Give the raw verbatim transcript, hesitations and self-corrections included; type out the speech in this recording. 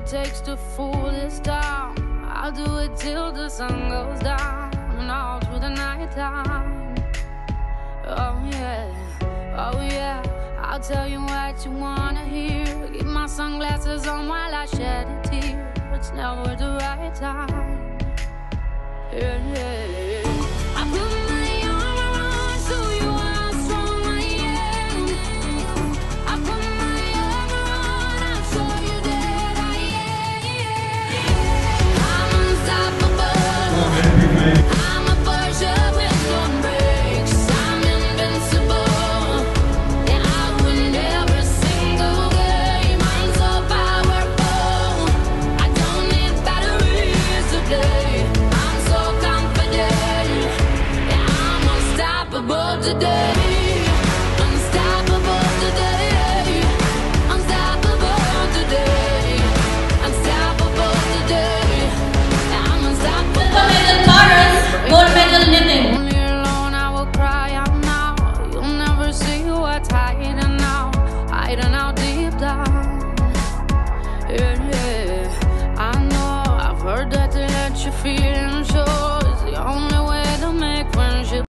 it takes to fool this town. I'll do it till the sun goes down and all through the night time. Oh yeah, oh yeah, I'll tell you what you wanna hear. Keep my sunglasses on while I shed a tear. It's never the right time. Yeah, yeah, yeah. I put my arm around so you are strong, I am. I put my arm around, I'll show you that I am. I'm unstoppable. I'm a Porsche with no brakes. I'm invincible. Yeah, I win every single game. I'm so powerful. I don't need batteries to play. I'm so confident. Yeah, I'm unstoppable today. Unstoppable today. Unstoppable today. Unstoppable today. Yeah, I'm unstoppable. Gold medal chorus, gold medal knitting. Only alone I will cry out now. You'll never see what's hiding now, hiding out deep down. Yeah, yeah. I know I've heard that they let you feel